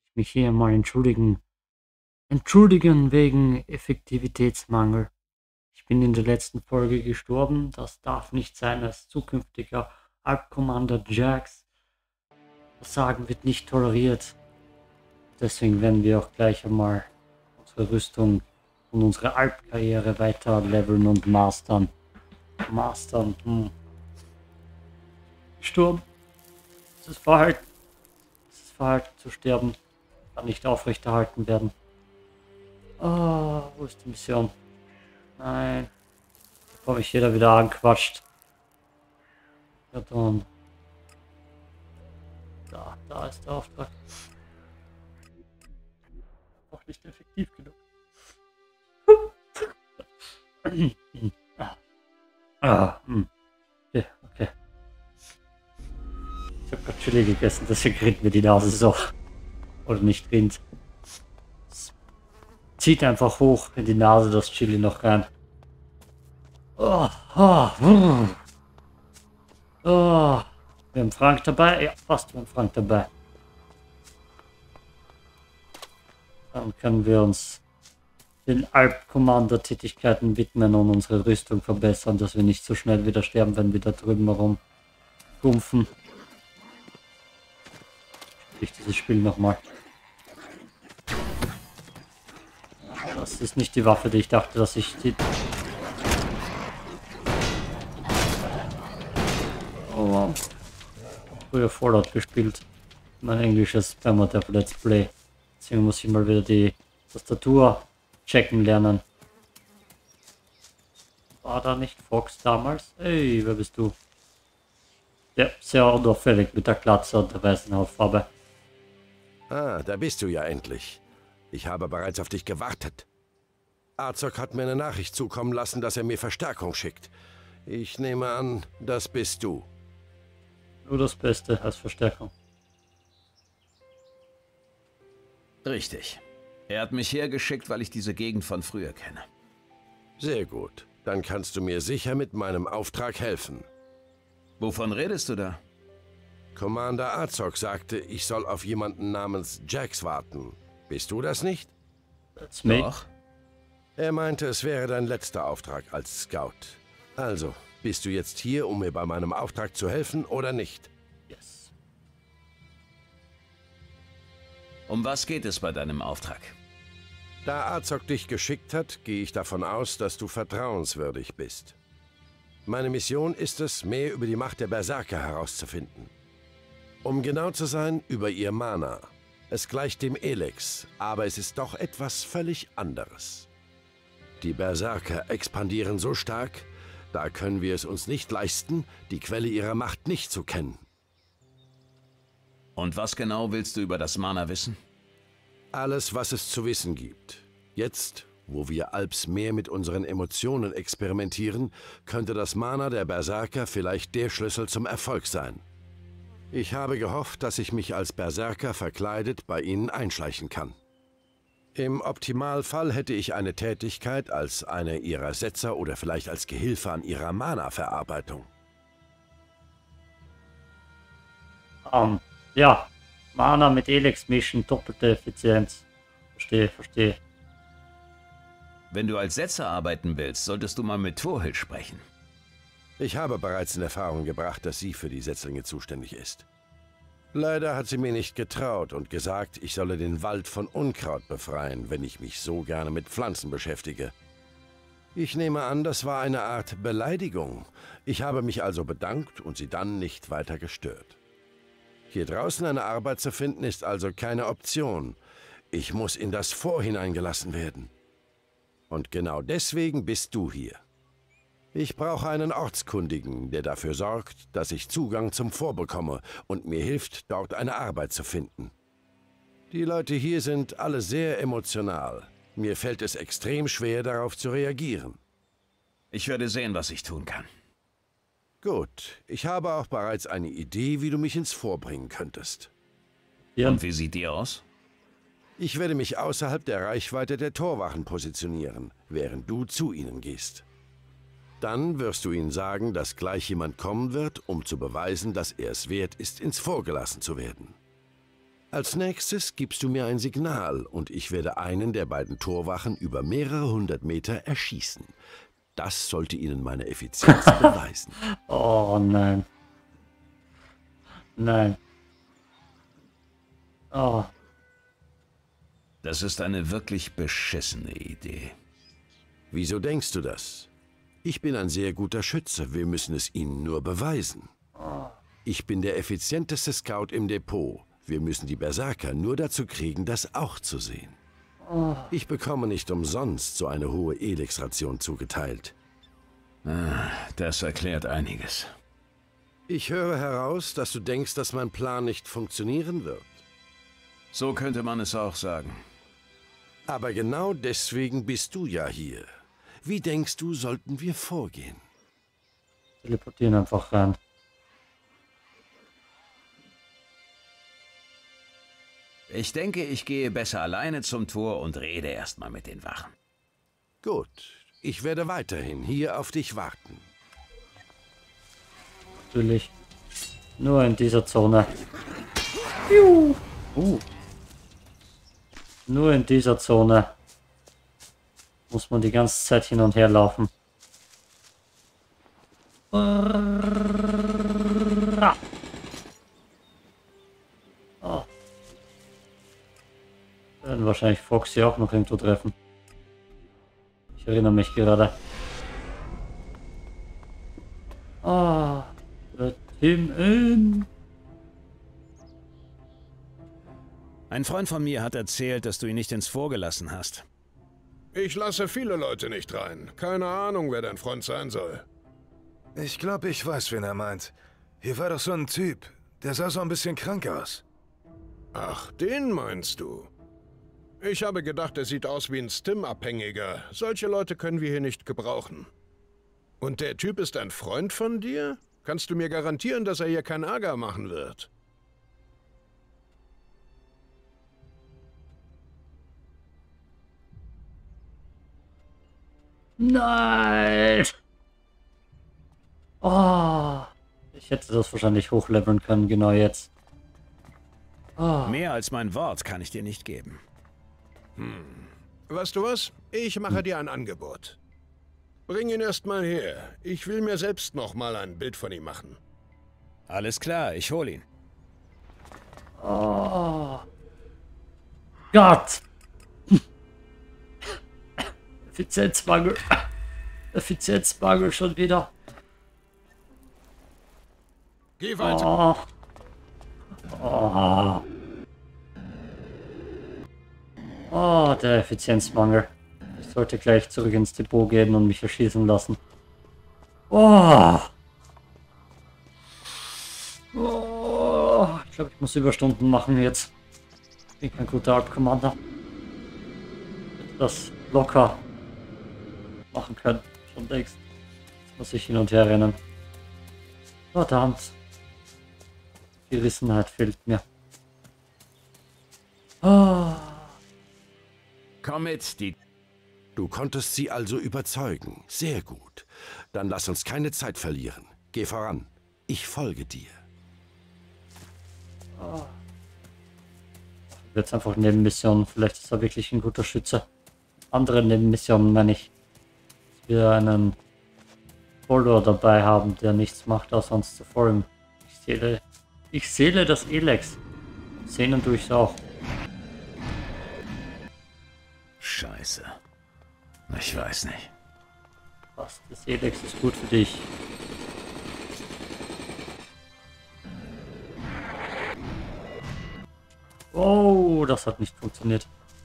mich hier mal entschuldigen wegen Effektivitätsmangel. Ich bin in der letzten Folge gestorben. Das darf nicht sein als zukünftiger Alp-Commander Jax. Versagen wird nicht toleriert. Deswegen werden wir auch gleich einmal unsere Rüstung und unsere Alp-Karriere weiter leveln und mastern. Gestorben. Das Verhalten zu sterben kann nicht aufrechterhalten werden. Wo ist die Mission? Nein. Bevor mich jeder wieder anquatscht. Ja dann. Da ist der Auftrag. Auch nicht effektiv genug. Okay. Ich habe gerade Chili gegessen, deswegen rinnt mir die Nase so. Oder nicht rinnt. Es zieht einfach hoch in die Nase das Chili noch rein. Wir haben Frank dabei? Ja, fast wir haben Frank dabei. Dann können wir uns den Alp-Commander-Tätigkeiten widmen und unsere Rüstung verbessern, dass wir nicht so schnell wieder sterben, wenn wir da drüben herumgumpfen. Ich dieses Spiel nochmal. Das ist nicht die Waffe, die ich dachte, dass ich die... Oh, früher Fallout gespielt. Mein englisches Permadeath Let's Play. Deswegen muss ich mal wieder die Tastatur checken lernen. War da nicht Fox damals? Hey, wer bist du? Ja, sehr unauffällig mit der Glatze und der weißen Hautfarbe. Ah, da bist du ja endlich. Ich habe bereits auf dich gewartet. Azog hat mir eine Nachricht zukommen lassen, dass er mir Verstärkung schickt. Ich nehme an, das bist du. Nur das Beste als Verstärkung. Richtig. Er hat mich hergeschickt, weil ich diese Gegend von früher kenne. Sehr gut. Dann kannst du mir sicher mit meinem Auftrag helfen. Wovon redest du da? Commander Azog sagte, ich soll auf jemanden namens Jax warten. Bist du das nicht? That's me. Doch. Er meinte, es wäre dein letzter Auftrag als Scout. Also, bist du jetzt hier, um mir bei meinem Auftrag zu helfen oder nicht? Yes. Um was geht es bei deinem Auftrag? Da Azog dich geschickt hat, gehe ich davon aus, dass du vertrauenswürdig bist. Meine Mission ist es, mehr über die Macht der Berserker herauszufinden. Um genau zu sein, über ihr Mana. Es gleicht dem Elex, aber es ist doch etwas völlig anderes. Die Berserker expandieren so stark, da können wir es uns nicht leisten, die Quelle ihrer Macht nicht zu kennen. Und was genau willst du über das Mana wissen? Alles, was es zu wissen gibt. Jetzt, wo wir Alps mehr mit unseren Emotionen experimentieren, könnte das Mana der Berserker vielleicht der Schlüssel zum Erfolg sein. Ich habe gehofft, dass ich mich als Berserker verkleidet bei ihnen einschleichen kann. Im Optimalfall hätte ich eine Tätigkeit als einer ihrer Setzer oder vielleicht als Gehilfe an ihrer Mana-Verarbeitung. Ja. Mana mit Elex mischen, doppelte Effizienz. Verstehe. Wenn du als Setzer arbeiten willst, solltest du mal mit Torhild sprechen. Ich habe bereits in Erfahrung gebracht, dass sie für die Setzlinge zuständig ist. Leider hat sie mir nicht getraut und gesagt, ich solle den Wald von Unkraut befreien, wenn ich mich so gerne mit Pflanzen beschäftige. Ich nehme an, das war eine Art Beleidigung. Ich habe mich also bedankt und sie dann nicht weiter gestört. Hier draußen eine Arbeit zu finden, ist also keine Option. Ich muss in das Fort hineingelassen werden. Und genau deswegen bist du hier. Ich brauche einen Ortskundigen, der dafür sorgt, dass ich Zugang zum Fort bekomme und mir hilft, dort eine Arbeit zu finden. Die Leute hier sind alle sehr emotional. Mir fällt es extrem schwer, darauf zu reagieren. Ich werde sehen, was ich tun kann. Gut, ich habe auch bereits eine Idee, wie du mich ins Fort bringen könntest. Ja. Und wie sieht die aus? Ich werde mich außerhalb der Reichweite der Torwachen positionieren, während du zu ihnen gehst. Dann wirst du ihnen sagen, dass gleich jemand kommen wird, um zu beweisen, dass er es wert ist, ins Fort gelassen zu werden. Als nächstes gibst du mir ein Signal und ich werde einen der beiden Torwachen über mehrere hundert Meter erschießen. Das sollte ihnen meine Effizienz beweisen. Oh nein. Nein. Oh. Das ist eine wirklich beschissene Idee. Wieso denkst du das? Ich bin ein sehr guter Schütze, wir müssen es ihnen nur beweisen. Ich bin der effizienteste Scout im Depot. Wir müssen die Berserker nur dazu kriegen, das auch zu sehen. Ich bekomme nicht umsonst so eine hohe Elix-Ration zugeteilt. Das erklärt einiges. Ich höre heraus, dass du denkst, dass mein Plan nicht funktionieren wird. So könnte man es auch sagen. Aber genau deswegen bist du ja hier. Wie denkst du, sollten wir vorgehen? Teleportieren einfach rein. Ich denke, ich gehe besser alleine zum Tor und rede erstmal mit den Wachen. Gut, ich werde weiterhin hier auf dich warten. Natürlich. Nur in dieser Zone. Juhu. Nur in dieser Zone muss man die ganze Zeit hin und her laufen. Oh. Werden wahrscheinlich Foxy auch noch irgendwo treffen. Ich erinnere mich gerade. Ah, let him in. Ein Freund von mir hat erzählt, dass du ihn nicht ins Fort gelassen hast. Ich lasse viele Leute nicht rein. Keine Ahnung, wer dein Freund sein soll. Ich glaube, ich weiß, wen er meint. Hier war doch so ein Typ. Der sah so ein bisschen krank aus. Ach, den meinst du? Ich habe gedacht, er sieht aus wie ein Stim-Abhängiger. Solche Leute können wir hier nicht gebrauchen. Und der Typ ist ein Freund von dir? Kannst du mir garantieren, dass er hier keinen Ärger machen wird? Nein! Oh, ich hätte das wahrscheinlich hochleveln können, genau jetzt. Oh. Mehr als mein Wort kann ich dir nicht geben. Weißt du was? Ich mache dir ein Angebot. Bring ihn erst mal her. Ich will mir selbst noch mal ein Bild von ihm machen. Alles klar, ich hol ihn. Oh. Gott! Effizienzmangel. Effizienzmangel schon wieder. Geh weiter. Oh. Oh. Oh, der Effizienzmangel. Ich sollte gleich zurück ins Depot gehen und mich erschießen lassen. Oh. Oh. Ich glaube, ich muss Überstunden machen jetzt. Ich bin kein guter Alp-Commander. Das locker machen können. Schon längst. Jetzt muss ich hin und her rennen. Verdammt. Gerissenheit fehlt mir. Oh. Komm mit, die... Du konntest sie also überzeugen. Sehr gut. Dann lass uns keine Zeit verlieren. Geh voran. Ich folge dir. Oh. Jetzt einfach Nebenmissionen. Vielleicht ist er wirklich ein guter Schütze. Andere Nebenmissionen, meine ich. Dass wir einen Follower dabei haben, der nichts macht, außer uns zu folgen. Ich sehle das Elex. Sehnen tue ich auch. Scheiße. Ich weiß nicht. Was? Das Elex ist gut für dich. Oh, das hat nicht funktioniert.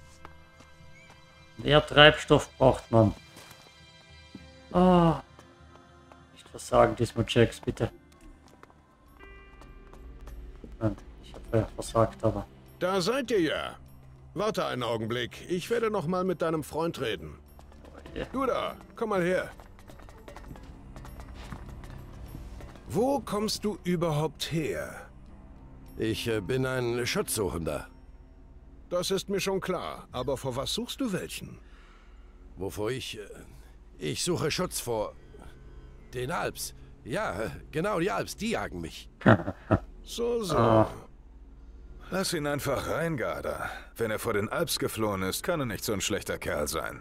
Mehr Treibstoff braucht man. Ah. Nicht versagen diesmal, Jax, bitte. Nein, ich habe ja versagt, aber... Da seid ihr ja. Warte einen Augenblick. Ich werde noch mal mit deinem Freund reden. Du da, komm mal her. Wo kommst du überhaupt her? Ich bin ein Schutzsuchender. Das ist mir schon klar. Aber vor was suchst du welchen? Wovor ich suche Schutz vor den Alps. Ja, genau, die Alps, die jagen mich. So, so. Ah. Lass ihn einfach rein, Garda. Wenn er vor den Alps geflohen ist, kann er nicht so ein schlechter Kerl sein.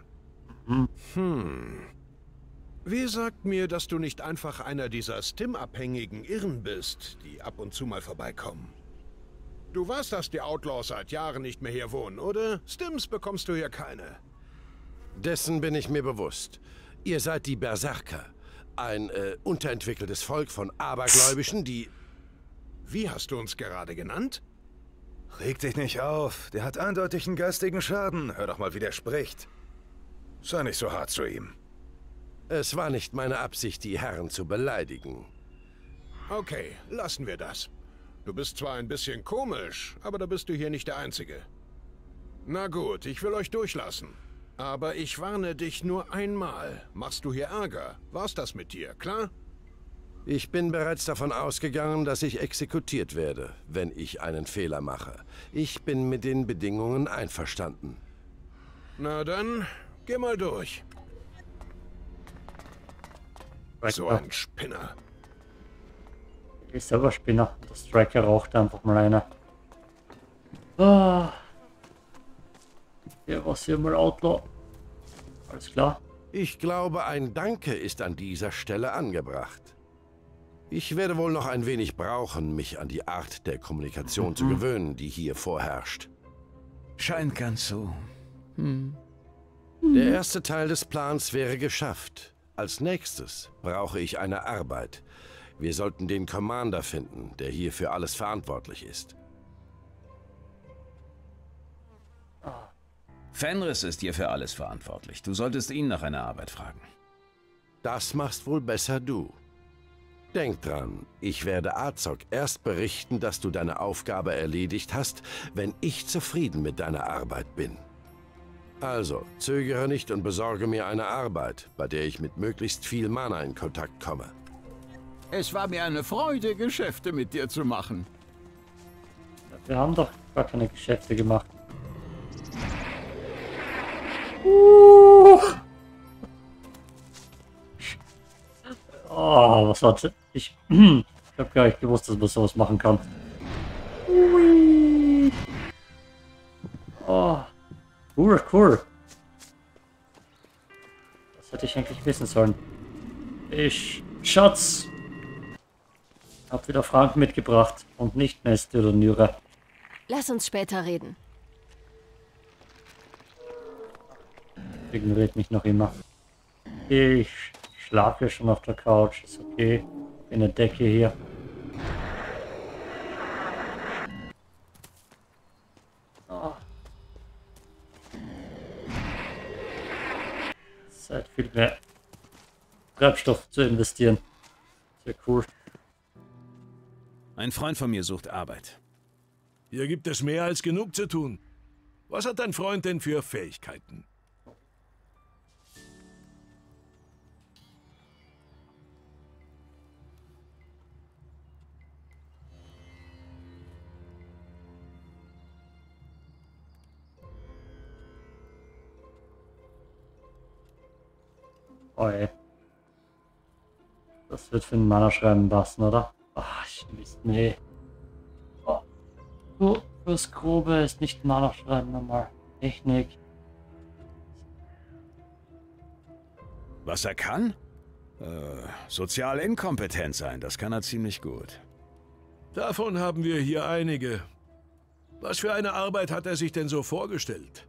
Wie sagt mir, dass du nicht einfach einer dieser Stim-abhängigen Irren bist, die ab und zu mal vorbeikommen? Du weißt, dass die Outlaws seit Jahren nicht mehr hier wohnen, oder? Stims bekommst du hier keine. Dessen bin ich mir bewusst. Ihr seid die Berserker. Ein unterentwickeltes Volk von Abergläubischen, die... Wie hast du uns gerade genannt? Reg dich nicht auf. Der hat eindeutig einen geistigen Schaden. Hör doch mal, wie der spricht. Sei nicht so hart zu ihm. Es war nicht meine Absicht, die Herren zu beleidigen. Okay, lassen wir das. Du bist zwar ein bisschen komisch, aber da bist du hier nicht der Einzige. Na gut, ich will euch durchlassen. Aber ich warne dich nur einmal. Machst du hier Ärger? War's das mit dir, klar? Ich bin bereits davon ausgegangen, dass ich exekutiert werde, wenn ich einen Fehler mache. Ich bin mit den Bedingungen einverstanden. Na dann, geh mal durch. So ein Spinner. Ich bin selber Spinner. Der Striker raucht einfach mal eine. Ah. Ja, was hier mal Outlaw. Alles klar. Ich glaube, ein Danke ist an dieser Stelle angebracht. Ich werde wohl noch ein wenig brauchen, mich an die Art der Kommunikation zu gewöhnen, die hier vorherrscht. Scheint ganz so. Der erste Teil des Plans wäre geschafft. Als nächstes brauche ich eine Arbeit. Wir sollten den Commander finden, der hier für alles verantwortlich ist. Fenris ist hier für alles verantwortlich. Du solltest ihn nach einer Arbeit fragen. Das machst wohl besser du. Denk dran, ich werde Azog erst berichten, dass du deine Aufgabe erledigt hast, wenn ich zufrieden mit deiner Arbeit bin. Also, zögere nicht und besorge mir eine Arbeit, bei der ich mit möglichst viel Mana in Kontakt komme. Es war mir eine Freude, Geschäfte mit dir zu machen. Wir haben doch gar keine Geschäfte gemacht. Oh, was hat ich? Ich habe gar nicht gewusst, dass man sowas machen kann. Oh, cool. Das hätte ich eigentlich wissen sollen. Schatz, hab wieder Frank mitgebracht und nicht Neste oder Nyre. Lass uns später reden. Ignoriert mich noch immer. Ich schlafe schon auf der Couch, ist okay. In der Decke hier. Oh. Zeit viel mehr Treibstoff zu investieren. Sehr cool. Ein Freund von mir sucht Arbeit. Hier gibt es mehr als genug zu tun. Was hat dein Freund denn für Fähigkeiten? Oh ey. Das wird für einen Mana schreiben passen, oder? Ach, Mist, nee. Oh. Du, fürs Grobe ist nicht Mana schreiben nochmal. Technik. Was er kann? Sozial inkompetent sein, das kann er ziemlich gut. Davon haben wir hier einige. Was für eine Arbeit hat er sich denn so vorgestellt?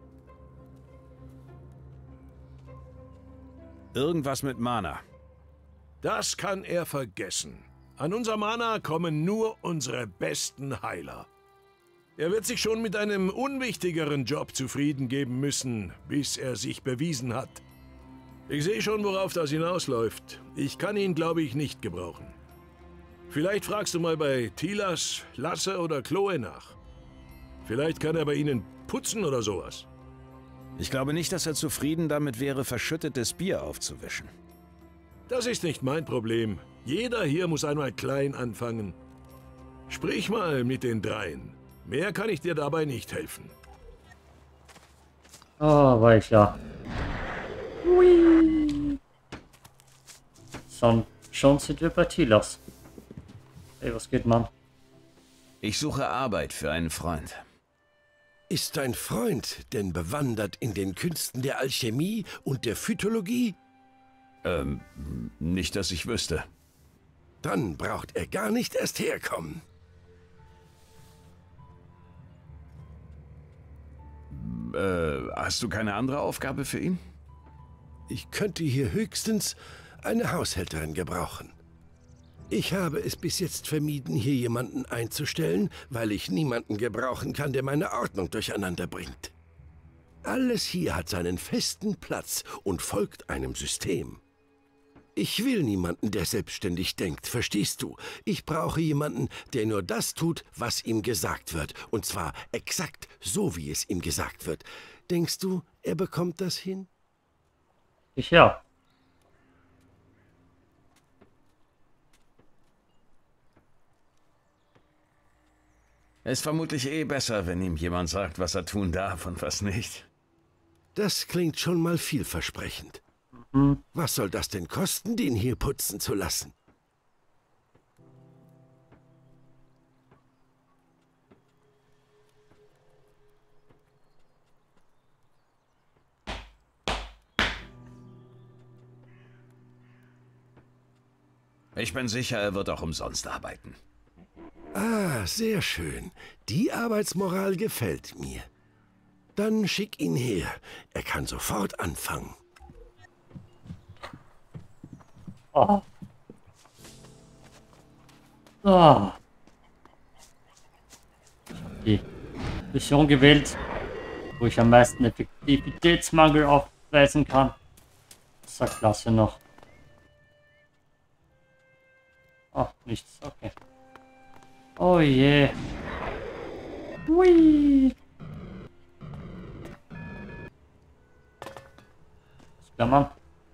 Irgendwas mit Mana. Das kann er vergessen. An unser Mana kommen nur unsere besten Heiler. Er wird sich schon mit einem unwichtigeren Job zufrieden geben müssen, bis er sich bewiesen hat. Ich sehe schon, worauf das hinausläuft. Ich kann ihn, glaube ich, nicht gebrauchen. Vielleicht fragst du mal bei Tilas, Lasse oder Chloe nach. Vielleicht kann er bei ihnen putzen oder sowas. Ich glaube nicht, dass er zufrieden damit wäre, verschüttetes Bier aufzuwischen. Das ist nicht mein Problem. Jeder hier muss einmal klein anfangen. Sprich mal mit den dreien. Mehr kann ich dir dabei nicht helfen. Oh, war ich ja. Hui. Schon sind wir bei Tilas. Hey, was geht, Mann? Ich suche Arbeit für einen Freund. Ist dein Freund denn bewandert in den Künsten der Alchemie und der Phytologie? Nicht, dass ich wüsste. Dann braucht er gar nicht erst herkommen. Hast du keine andere Aufgabe für ihn? Ich könnte hier höchstens eine Haushälterin gebrauchen. Ich habe es bis jetzt vermieden, hier jemanden einzustellen, weil ich niemanden gebrauchen kann, der meine Ordnung durcheinander bringt. Alles hier hat seinen festen Platz und folgt einem System. Ich will niemanden, der selbstständig denkt, verstehst du? Ich brauche jemanden, der nur das tut, was ihm gesagt wird. Und zwar exakt so, wie es ihm gesagt wird. Denkst du, er bekommt das hin? Ja. Es ist vermutlich besser, wenn ihm jemand sagt, was er tun darf und was nicht. Das klingt schon mal vielversprechend. Was soll das denn kosten, den hier putzen zu lassen? Ich bin sicher, er wird auch umsonst arbeiten. Ah, sehr schön. Die Arbeitsmoral gefällt mir. Dann schick ihn her. Er kann sofort anfangen. Oh. So. Die Mission gewählt, wo ich am meisten Effektivitätsmangel aufweisen kann. Das sagt Klasse noch. Oh, nichts. Okay. Oh je. Hui. Klammern.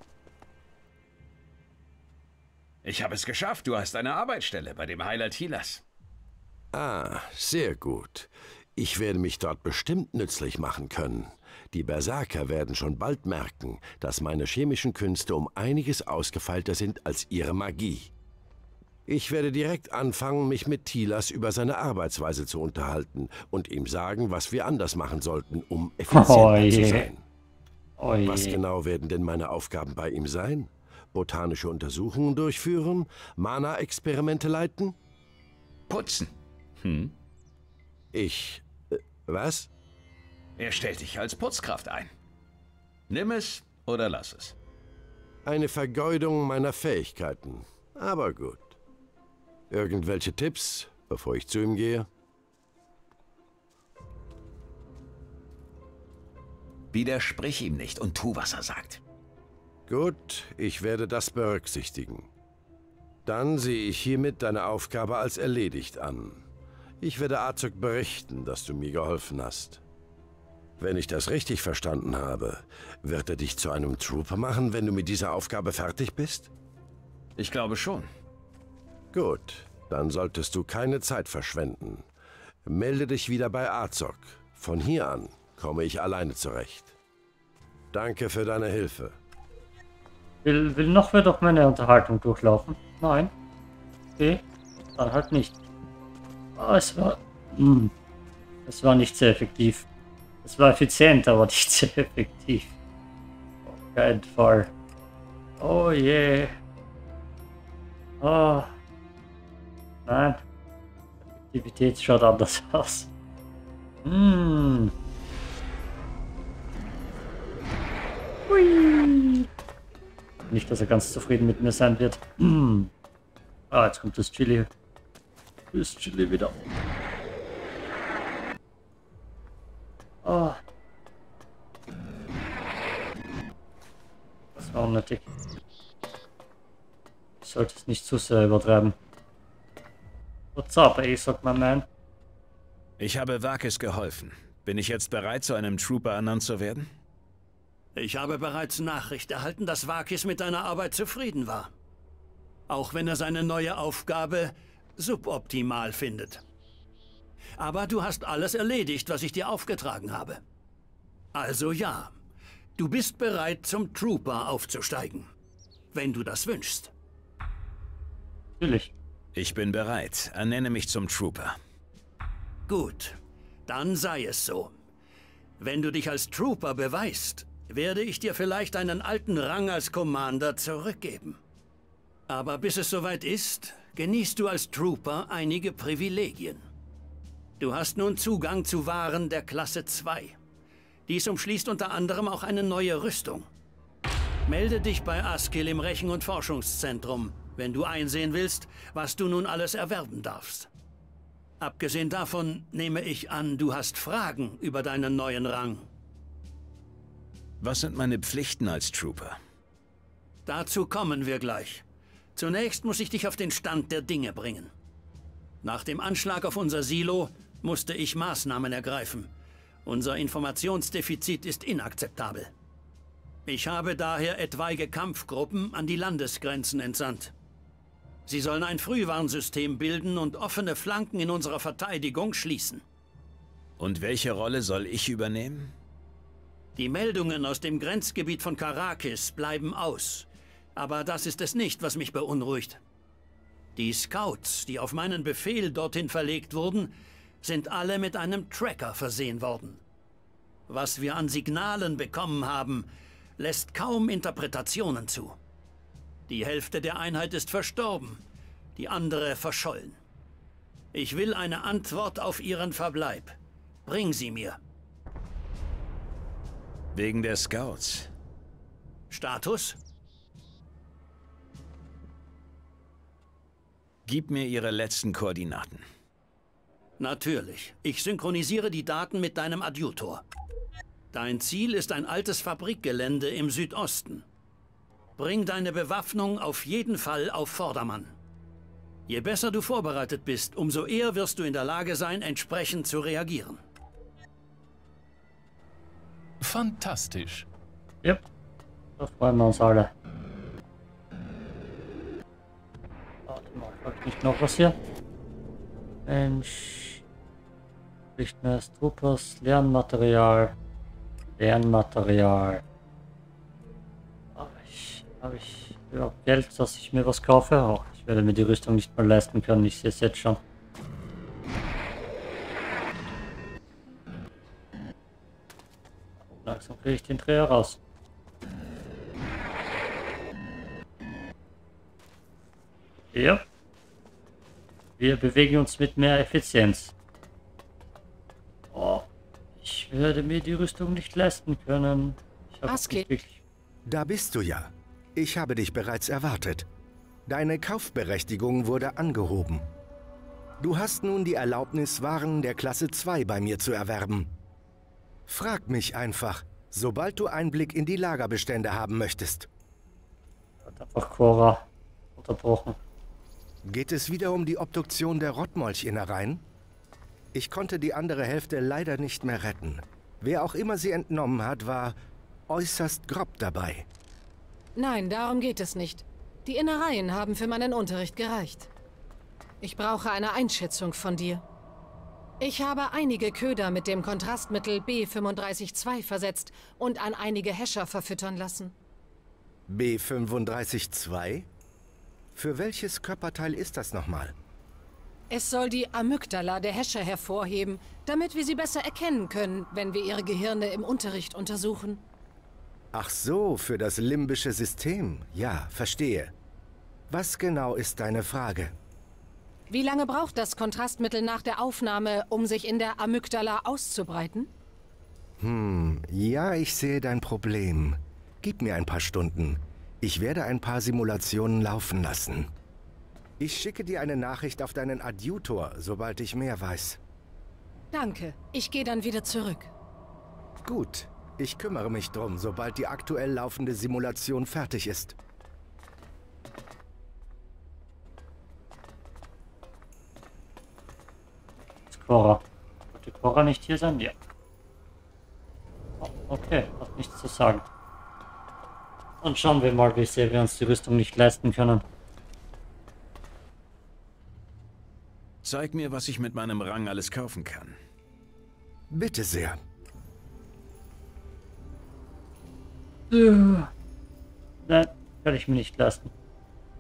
Ich habe es geschafft. Du hast eine Arbeitsstelle bei dem Heiler Tilas. Ah, sehr gut. Ich werde mich dort bestimmt nützlich machen können. Die Berserker werden schon bald merken, dass meine chemischen Künste um einiges ausgefeilter sind als ihre Magie. Ich werde direkt anfangen, mich mit Tilas über seine Arbeitsweise zu unterhalten und ihm sagen, was wir anders machen sollten, um effizienter zu sein. Oh je. Was genau werden denn meine Aufgaben bei ihm sein? Botanische Untersuchungen durchführen? Mana-Experimente leiten? Putzen. Was? Er stellt dich als Putzkraft ein. Nimm es oder lass es. Eine Vergeudung meiner Fähigkeiten. Aber gut. Irgendwelche Tipps, bevor ich zu ihm gehe? Widersprich ihm nicht und tu, was er sagt. Gut, ich werde das berücksichtigen. Dann sehe ich hiermit deine Aufgabe als erledigt an. Ich werde Azog berichten, dass du mir geholfen hast. Wenn ich das richtig verstanden habe, wird er dich zu einem Trooper machen, wenn du mit dieser Aufgabe fertig bist? Ich glaube schon. Gut, dann solltest du keine Zeit verschwenden. Melde dich wieder bei Azog. Von hier an komme ich alleine zurecht. Danke für deine Hilfe. Will noch wer durch meine Unterhaltung durchlaufen? Nein. Okay, dann halt nicht. Oh, es war nicht sehr effektiv. Es war effizient, aber nicht sehr effektiv. Auf keinen Fall. Oh je. Oh. Nein. Effektivität schaut anders aus. Hui. Nicht, dass er ganz zufrieden mit mir sein wird. Ah, jetzt kommt das Chili. Das Chili wieder. Oh. Das war unnötig. Ich sollte es nicht zu sehr übertreiben. What's up, sagt mein Man? Ich habe Vakis geholfen. Bin ich jetzt bereit, zu einem Trooper ernannt zu werden? Ich habe bereits Nachricht erhalten, dass Vakis mit deiner Arbeit zufrieden war. Auch wenn er seine neue Aufgabe suboptimal findet. Aber du hast alles erledigt, was ich dir aufgetragen habe. Also ja, du bist bereit, zum Trooper aufzusteigen. Wenn du das wünschst. Natürlich. Ich bin bereit. Ernenne mich zum Trooper. Gut, dann sei es so. Wenn du dich als Trooper beweist, werde ich dir vielleicht einen alten Rang als Commander zurückgeben. Aber bis es soweit ist, genießt du als Trooper einige Privilegien. Du hast nun Zugang zu Waren der Klasse 2. Dies umschließt unter anderem auch eine neue Rüstung. Melde dich bei Askil im Rechen- und Forschungszentrum, wenn du einsehen willst, was du nun alles erwerben darfst. Abgesehen davon nehme ich an, du hast Fragen über deinen neuen Rang. Was sind meine Pflichten als Trooper? Dazu kommen wir gleich. Zunächst muss ich dich auf den Stand der Dinge bringen. Nach dem Anschlag auf unser Silo musste ich Maßnahmen ergreifen. Unser Informationsdefizit ist inakzeptabel. Ich habe daher etwaige Kampfgruppen an die Landesgrenzen entsandt. Sie sollen ein Frühwarnsystem bilden und offene Flanken in unserer Verteidigung schließen. Und welche Rolle soll ich übernehmen? Die Meldungen aus dem Grenzgebiet von Karakis bleiben aus. Aber das ist es nicht, was mich beunruhigt. Die Scouts, die auf meinen Befehl dorthin verlegt wurden, sind alle mit einem Tracker versehen worden. Was wir an Signalen bekommen haben, lässt kaum Interpretationen zu. Die Hälfte der Einheit ist verstorben, die andere verschollen. Ich will eine Antwort auf ihren Verbleib. Bring sie mir. Wegen der Scouts. Status? Gib mir ihre letzten Koordinaten. Natürlich. Ich synchronisiere die Daten mit deinem Adjutor. Dein Ziel ist ein altes Fabrikgelände im Südosten. Bring deine Bewaffnung auf jeden Fall auf Vordermann. Je besser du vorbereitet bist, umso eher wirst du in der Lage sein, entsprechend zu reagieren. Fantastisch. Yep, da freuen wir uns alle. Warte mal, folgt nicht noch was hier? Mensch. Nicht mehr als Troopers, Lernmaterial. Lernmaterial. Habe ich überhaupt Geld, dass ich mir was kaufe? Auch ich werde mir die Rüstung nicht mehr leisten können, ich sehe es jetzt schon. Langsam kriege ich den Dreher raus. Ja. Wir bewegen uns mit mehr Effizienz. Oh, ich werde mir die Rüstung nicht leisten können. Ich habe nicht wirklich... Da bist du ja. Ich habe dich bereits erwartet. Deine Kaufberechtigung wurde angehoben. Du hast nun die Erlaubnis, Waren der Klasse 2 bei mir zu erwerben. Frag mich einfach, sobald du Einblick in die Lagerbestände haben möchtest. Hat einfach Cora unterbrochen. Geht es wieder um die Obduktion der Rottmolch-Innereien? Ich konnte die andere Hälfte leider nicht mehr retten. Wer auch immer sie entnommen hat, war äußerst grob dabei. Nein, darum geht es nicht. Die Innereien haben für meinen Unterricht gereicht. Ich brauche eine Einschätzung von dir. Ich habe einige Köder mit dem Kontrastmittel B35-2 versetzt und an einige Häscher verfüttern lassen. B35-2? Für welches Körperteil ist das nochmal? Es soll die Amygdala der Häscher hervorheben, damit wir sie besser erkennen können, wenn wir ihre Gehirne im Unterricht untersuchen. Ach so, für das limbische System. Ja, verstehe. Was genau ist deine Frage? Wie lange braucht das Kontrastmittel nach der Aufnahme, um sich in der Amygdala auszubreiten? Ja, ich sehe dein Problem. Gib mir ein paar Stunden. Ich werde ein paar Simulationen laufen lassen. Ich schicke dir eine Nachricht auf deinen Adjutor, sobald ich mehr weiß. Danke. Ich gehe dann wieder zurück. Gut. Ich kümmere mich drum, sobald die aktuell laufende Simulation fertig ist. Ist Cora. Wollte Cora nicht hier sein? Ja. Oh, okay, hat nichts zu sagen. Und schauen wir mal, wie sehr wir uns die Rüstung nicht leisten können. Zeig mir, was ich mit meinem Rang alles kaufen kann. Bitte sehr. Nein, kann ich mir nicht leisten.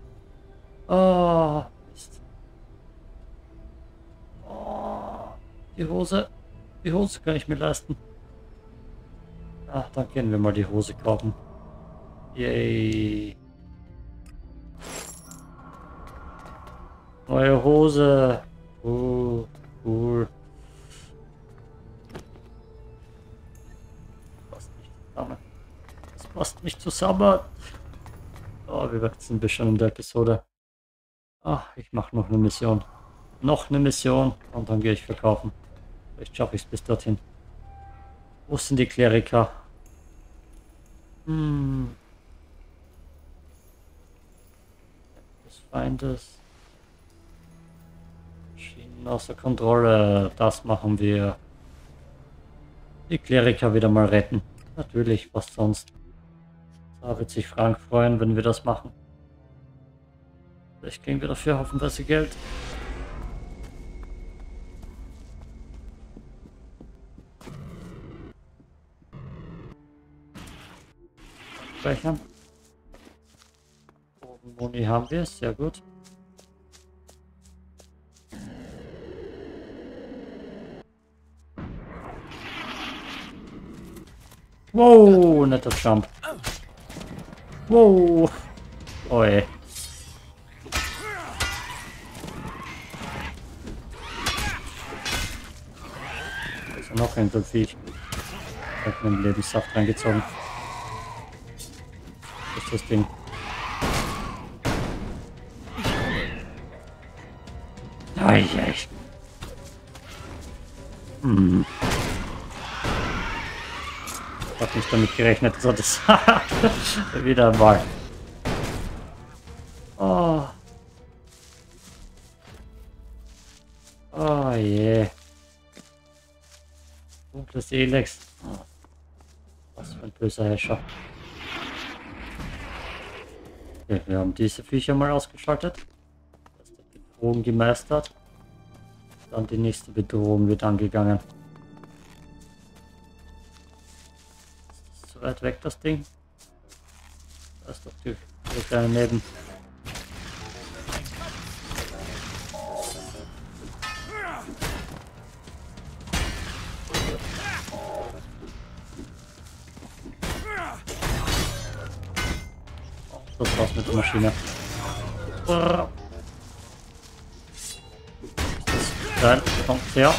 Oh, Mist. Oh, Die Hose kann ich mir leisten. Ach, dann gehen wir mal die Hose kaufen. Yay. Neue Hose. Cool. Passt nicht zusammen. Das passt nicht zusammen. Oh, wir wechseln ein bisschen in der Episode. Ach, ich mache noch eine Mission. Noch eine Mission und dann gehe ich verkaufen. Vielleicht schaffe ich es bis dorthin. Wo sind die Kleriker? Des Feindes. Schienen außer Kontrolle. Das machen wir. Die Kleriker wieder mal retten. Natürlich, was sonst. Da wird sich Frank freuen, wenn wir das machen. Vielleicht kriegen wir dafür hoffenweise Geld. Speichern. Moni haben wir, sehr gut. Wow, netter Jump. Wow. Oh ey. Also noch ein Viech. Ich hab mir einen Lebenssaft reingezogen. Das ist das Ding. Ai. Ich hab nicht damit gerechnet, dass er das wieder mal. Oh je. Dunkles Elex. Oh. Was für ein böser Herrscher. Okay, wir haben diese Viecher mal ausgeschaltet. Das ist die Bedrohung gemeistert. Dann die nächste Bedrohung wird angegangen. Ist das zu weit weg, das Ding? Da ist doch die kleine neben. Das war's mit der Maschine. Geil, kommt her.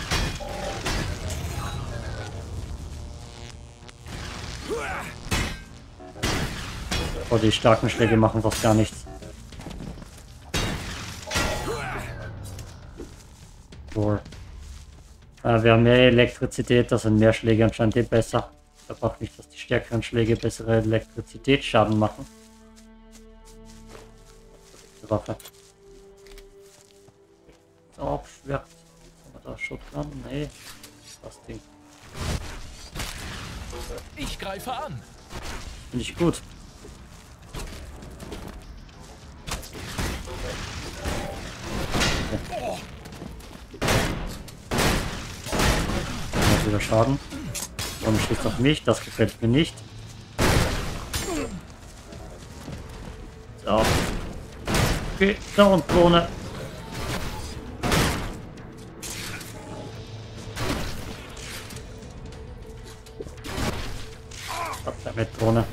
Oh, die starken Schläge machen fast gar nichts. Cool. Wir haben mehr Elektrizität, das sind mehr Schläge anscheinend besser. Ich glaube auch nicht, dass die stärkeren Schläge bessere Elektrizitätsschaden machen. Waffe. Aufschwert. Haben wir da Shotgun? Nee. Das Ding. Ich greife an. Finde ich gut. Okay. Macht wieder Schaden. Und schießt auf mich. Das gefällt mir nicht. So. Okay, da und Drohne. Hat mit Drohne.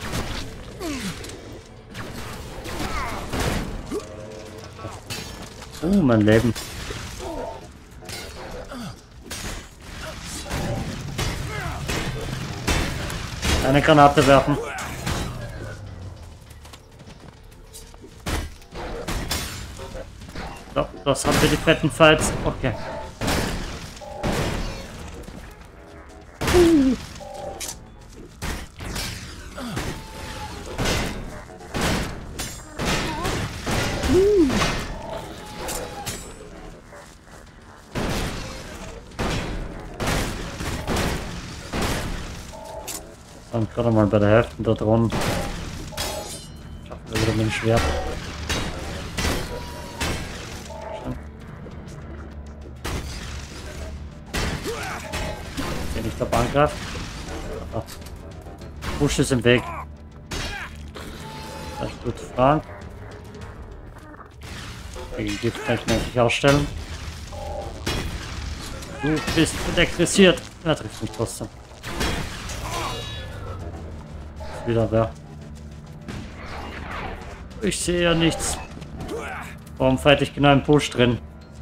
Mein Leben. Eine Granate werfen. So, das haben wir die fetten Fights. Okay. Dann gerade mal bei der Hälfte da dran. Schaffen wir wieder mit dem Schwert. Den ich da angreife. Busch ist im Weg. Das ist gut, Frank. Gegen Gift kann ich mir eigentlich ausstellen. Du bist elektrisiert. Er trifft mich trotzdem. Ist wieder wer. Ich sehe ja nichts. Warum fight ich genau im Push drin?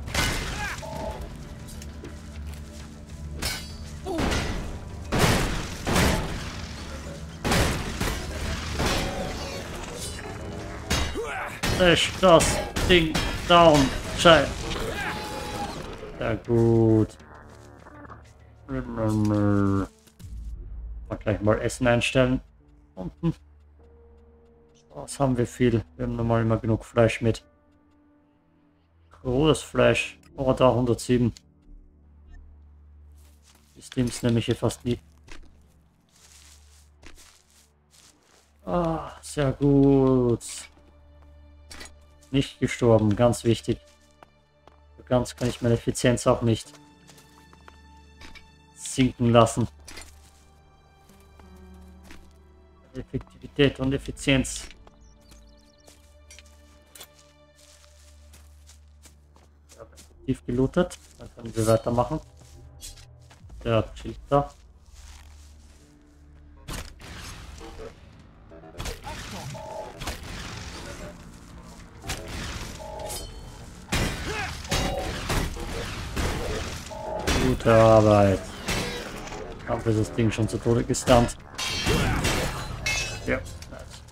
Slash das Ding down. Scheiße. Sehr gut. Mal gleich mal Essen einstellen. Unten. Was haben wir viel? Wir haben normal immer genug Fleisch mit. Rohes Fleisch. Oh, da 107. Die Steams nehme ich hier fast nie. Ah, sehr gut. Nicht gestorben, ganz wichtig. So ganz kann ich meine Effizienz auch nicht sinken lassen. Effektivität und Effizienz. Ich habe effektiv gelootet, dann können wir weitermachen. Der chillt da. Gute Arbeit. Haben wir das Ding schon zu Tode gestunt. Ja, nice.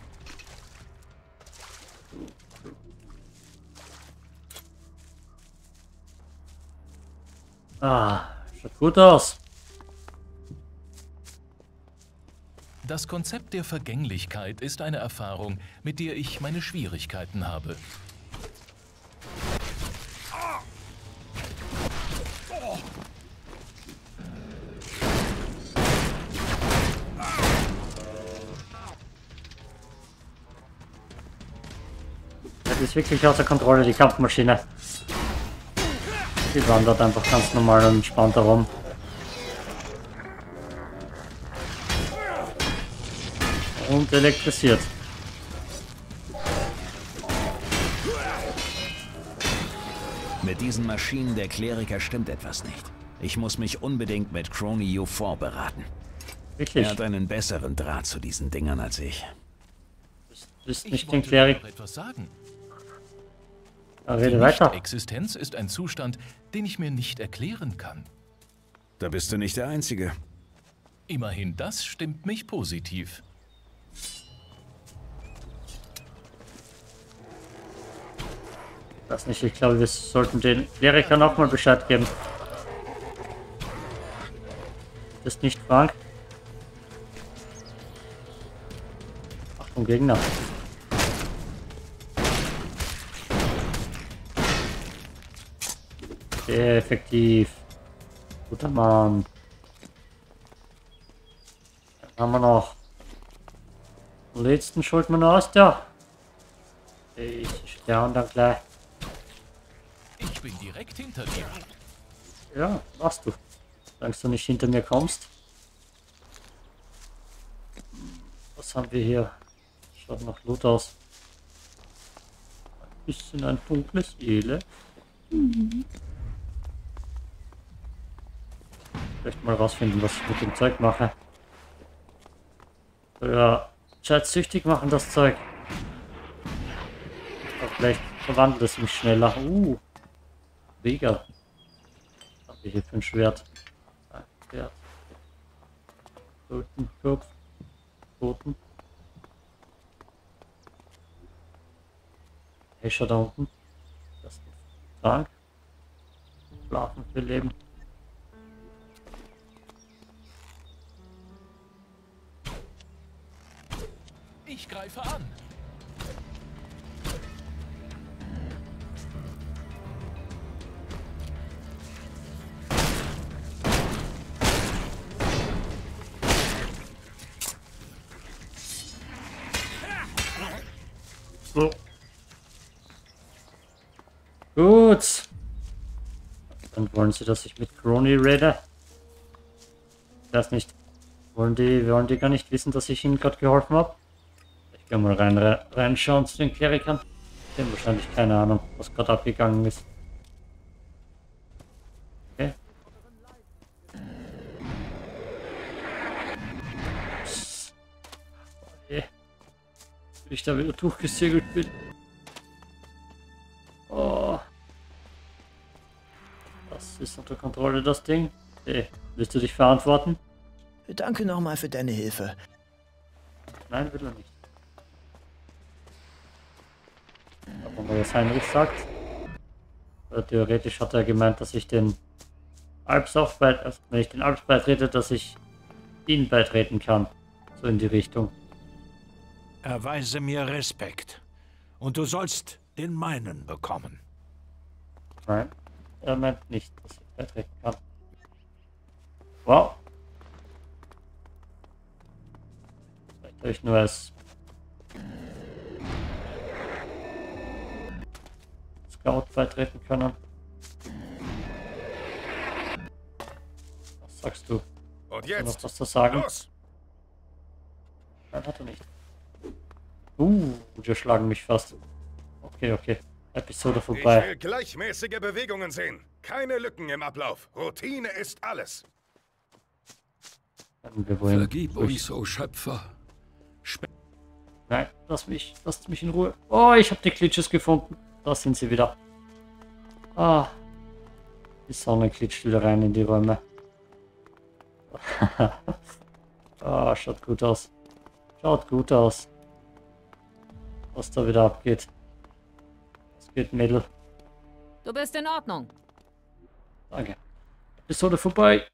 Ah, schaut gut aus. Das Konzept der Vergänglichkeit ist eine Erfahrung, mit der ich meine Schwierigkeiten habe. Das ist wirklich außer Kontrolle, die Kampfmaschine. Die wandert einfach ganz normal und entspannt herum. Und elektrisiert. Mit diesen Maschinen der Kleriker stimmt etwas nicht. Ich muss mich unbedingt mit Crony U4 beraten. Wirklich? Er hat einen besseren Draht zu diesen Dingern als ich. Du bist nicht den Klerik. Etwas sagen. Rede weiter. Existenz ist ein Zustand, den ich mir nicht erklären kann. Da bist du nicht der Einzige. Immerhin das stimmt mich positiv. Das nicht, ich glaube, wir sollten den Klerikern auch mal Bescheid geben. Das ist nicht Frank. Achtung, Gegner. Sehr effektiv. Guter Mann. Dann haben wir noch den letzten schulden wir noch aus, ja. Ich sterbe dann gleich. Ich bin direkt hinter dir. Ja, warst du. Solange du nicht hinter mir kommst. Was haben wir hier? Schaut nach Loot aus. Ein bisschen ein dunkles Elend. Vielleicht mal rausfinden, was ich mit dem Zeug mache. Ja, scheint süchtig machen, das Zeug. Aber vielleicht verwandelt es mich schneller. Mega. Was haben wir hier für ein Schwert? Ein Schwert. Totenkopf. Toten. Escher da unten. Das ist Trank. Schlafen für Leben. Ich greife an. So. Gut. Dann wollen sie, dass ich mit Crony rede. Ich weiß nicht. Wollen die gar nicht wissen, dass ich ihnen gerade geholfen habe? Ich gehe mal reinschauen zu den Klerikern. Die haben wahrscheinlich keine Ahnung, was gerade abgegangen ist. Okay. ich da wieder durchgesegelt bin. Oh. Das ist unter Kontrolle, das Ding. Hey, willst du dich verantworten? Danke nochmal für deine Hilfe. Nein, will er nicht. Aber was Heinrich sagt. Theoretisch hat er gemeint, dass ich den Alps auch wenn ich den Alps beitrete, dass ich ihn beitreten kann. So in die Richtung. Erweise mir Respekt. Und du sollst den meinen bekommen. Nein, er meint nicht, dass ich beitreten kann. Wow. Vielleicht habe ich nur als Scout beitreten können. Was sagst du? Und Hast jetzt? du noch was zu sagen? Los! Nein, hat er nicht. Die schlagen mich fast. Okay, okay. Episode Ich vorbei. will gleichmäßige Bewegungen sehen. Keine Lücken im Ablauf. Routine ist alles. Vergib uns, o Schöpfer. Nein, lasst mich in Ruhe. Oh, ich habe die Glitches gefunden. Da sind sie wieder. Ah. Die Sonne glitscht wieder rein in die Räume. Ah, schaut gut aus. Schaut gut aus. Was da wieder abgeht. Was geht, Mädel? Du bist in Ordnung. Danke. Episode vorbei.